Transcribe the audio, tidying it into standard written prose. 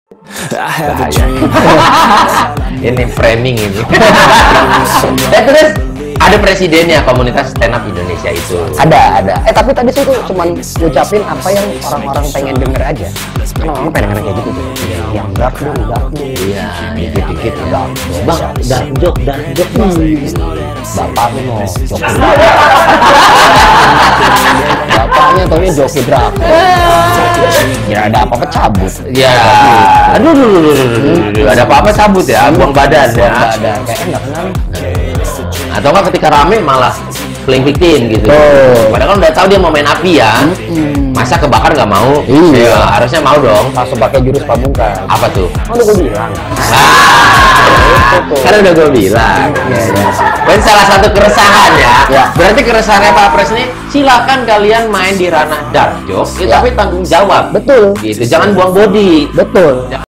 Ini framing ini. Dan terus ada presidennya komunitas stand up Indonesia itu. Ada. Tapi tadi sih tuh cuman ngucapin apa yang orang-orang pengen denger aja. Karena orang pengen denger kayak gitu tuh. Yang dark dulu. Iya, dikit-dikit Bang, dark joke. Bapak tuh mau joki bapaknya taunya joki drak. Ya ada apa-apa cabut. Ya, aduh, ada apa-apa cabut ya, buang badan ya. Ada kayak nggak kenal. Atau nggak ketika rame malah playing victim gitu. Padahal kan udah tahu dia mau main api ya. Masa kebakar nggak mau? Iya. Ya, harusnya mau dong. Langsung pakai jurus pamungkas. Apa tuh? Oh, udah gue bilang. Kan udah gue bilang. Dan salah satu keresahan ya. Berarti keresahannya Pak Pres ini, silakan kalian main di ranah dark joke, tapi tanggung jawab. Betul. Gitu. Jangan buang body. Betul.